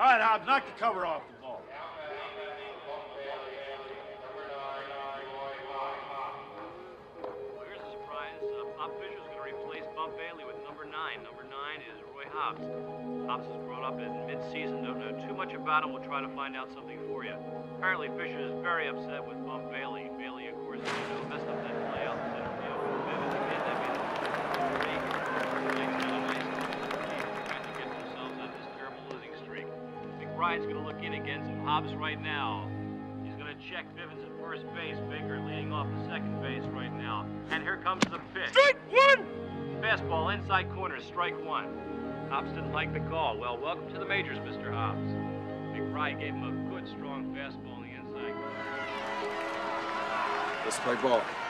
right, Hobbs, knock the cover off the ball. Well, here's a surprise. Pop Fisher's going to replace Bump Bailey with number 9. Number 9 is Roy Hobbs. Hobbs was brought up in mid-season. Don't know too much about him. We'll try to find out something for you. Apparently, Fisher is very upset with Bump Bailey. Bailey, of course, messed up that play out in center field. Bivens again, that made it 3. Trying to get themselves out of this terrible losing streak. McBride's going to look in against Hobbs right now. He's going to check Bivens at first base. Baker leading off the second base right now. And here comes the pitch. Strike one! Fastball inside corner, strike 1. Hobbs didn't like the call. Well, welcome to the majors, Mr. Hobbs. McBride gave him a good, strong fastball on the inside. Let's play ball.